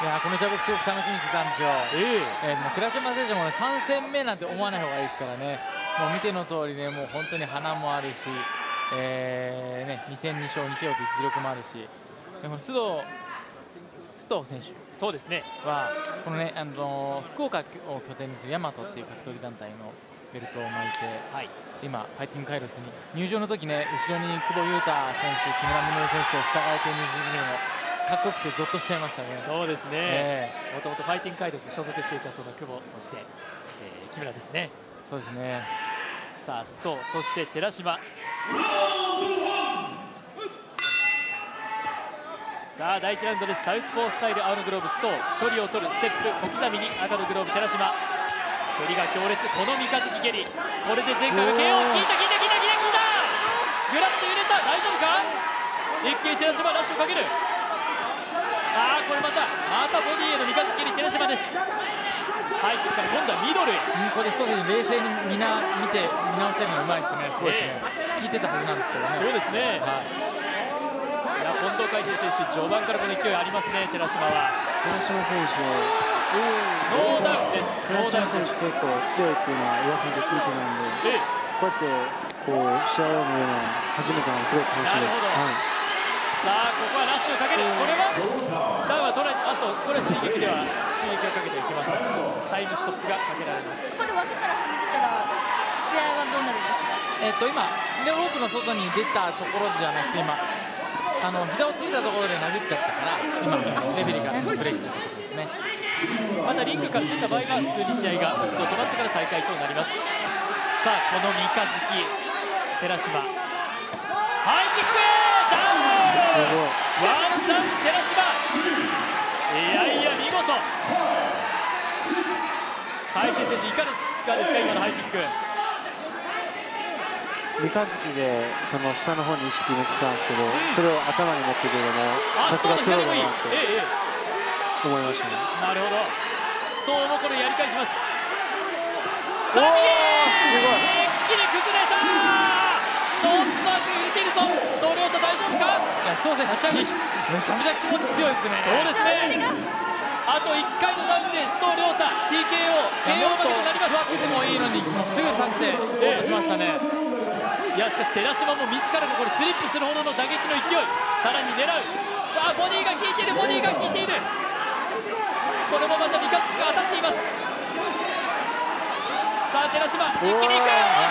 いやこの試合僕すごく楽しみにしてたんですよ。もう寺島選手もね3戦目なんて思わない方がいいですからね。もう見ての通りね、もう本当に花もあるし、2戦2勝2 KO という実力もあるし、でこの須藤選手そうですねはこのね福岡を拠点にするヤマトっていう格闘技団体のベルトを巻いて、今ファイティングカイロスに入場の時ね、後ろに久保優太選手、木村稔選手を従えて入場するのもかっこよくてゾッとしちゃいましたね。 そうですね。もともとファイティングカイロスに所属していたその久保、そして、木村ですね。 そうですね。 さあ須藤、そして寺島。さあ第1ラウンドです。サウスポースタイル青のグローブ須藤、距離を取るステップ小刻みに赤のグローブ寺島。距離が強烈、この三日月蹴り、これで前回の KO 効いたぐらっと揺れた、大丈夫か。一気に寺島ラッシュをかける。これまたボディへの三日月蹴り寺島です。はい、から今度はミドルへ。 これ一つ冷静に見直せるのうまいですね。すごいですね。聞いてたはずなんですけどね。 そうですね。いや近藤海星選手、序盤からこの勢いありますね。寺島は寺島選手ノーダウンです。 寺島選手結構強いっていうのは噂で聞いてたんで、こうやって試合を見るのは初めてなのですごい楽しみです。 さあここはラッシュをかける。これはダウンは取られ、あとこれは追撃をかけていきます。タイムストップがかけられます。 これ枠からはみ出たら試合はどうなるんですか。 今ロープの外に出たところじゃなくて、今膝をついたところで殴っちゃったから今レフェリーがブレーキということですね。 またリングから出た場合は普通に試合が一度止まってから再開となります。さあこの三日月寺島、ハイキックダウン、ワンダウン寺島。いや見事。海星選手いかがですか今のハイキック。 三日月でその下の方に意識向けてたんですけど、それを頭に持ってくるのもさすがプロだなって思いましたね。 なるほど。ストーンもこれやり返します。さあすごい、 一気に崩れた。ちょっと足が浮いているぞ。ストーン大丈夫か。 ストーン選手めちゃめちゃ気持ち強いですね。 そうですね。あと1回のダウンで須藤亮太 TKO 負けとなります。 座っててもいいのにもうすぐ立ってゴールしましたね。 いやしかし寺島も自らのこれスリップするほどの打撃の勢い、さらに狙う。さあボディが効いている、ボディが効いている。これもまた三日月が当たっています。さあ寺島一気にいく。2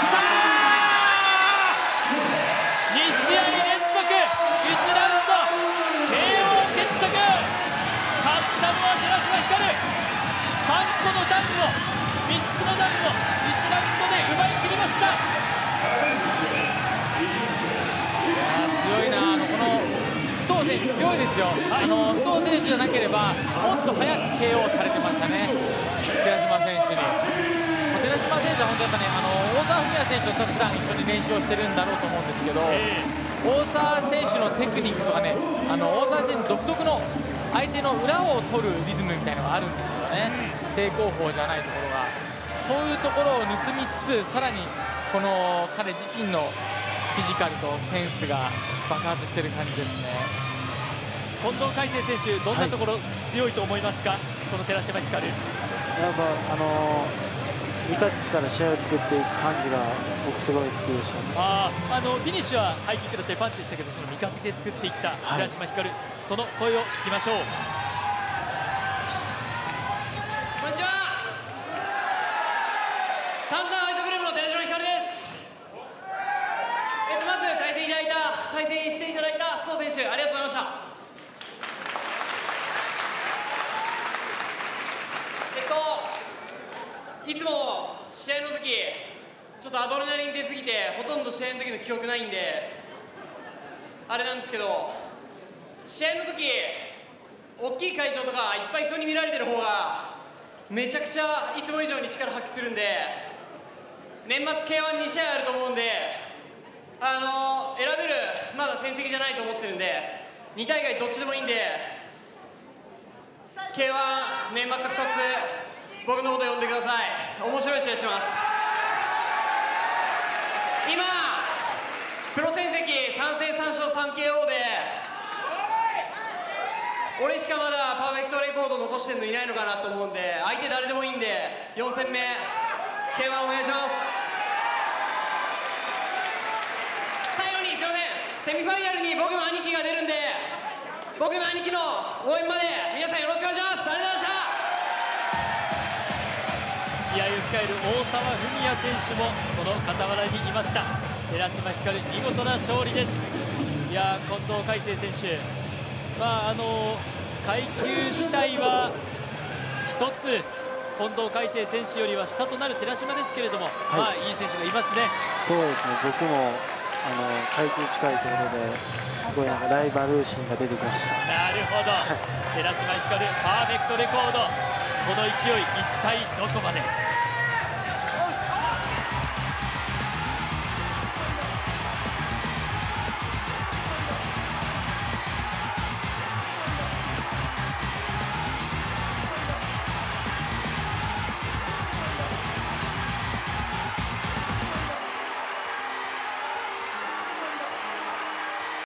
試合連続1ラウンド KO 決着。勝ったのは寺島光。3個のダウンを3つのダウンを1ラウンドで奪い切りました。 強いな。この須藤選手強いですよ。須藤選手じゃなければもっと早く KO されてましたね、寺島選手に。寺島選手は本当やっぱね、大澤文也選手と普段一緒に練習をしてるんだろうと思うんですけど、大澤選手のテクニックとかね、大澤選手独特の相手の裏を取るリズムみたいなのがあるんですよね。正攻法じゃないところが、そういうところを盗みつつ、さらにこの彼自身のフィジカルとセンスが爆発してる感じですね。 近藤海星選手、どんなところ強いと思いますか、その寺島光。 やっぱ三日月から試合を作っていく感じが僕すごい好きでしたね。 フィニッシュはハイキックだったりパンチでしたけど、その三日月で作っていった寺島光、その声を聞きましょう。 こんにちは。タンタンファイトグループの寺島光です。まず対戦していただいた須藤選手、ありがとうございました。いつも試合の時ちょっとアドレナリン出すぎてほとんど試合の時の記憶ないんであれなんですけど、試合の時大きい会場とかいっぱい人に見られてる方がめちゃくちゃいつも以上に力発揮するんで、年末 K12 試合あると思うんで選べるまだ戦績じゃないと思ってるんで2大会どっちでもいいんで K1 年末2つ僕のこと呼んでください。面白い試合します。今プロ戦績3戦3勝 3KO で俺しかまだパーフェクトレコーコード残してるのいないのかなと思うんで、相手誰でもいいんで4戦目 K1 お願いします。最後にすいません、セミファイナルに僕の兄貴が出るんで、僕の兄貴の応援まで皆さんよろしくお願いします。ありがとうございました。 試合を控える大沢文也選手もその傍らにいました。寺島光、見事な勝利です。いや近藤海星選手、階級自体は1つ近藤海星選手よりは下となる寺島ですけれども、いい選手がいますね。 そうですね、僕も階級近いということで、すごいライバル心が出てきました。 なるほど、寺島光、パーフェクトレコード、この勢い、一体どこまで。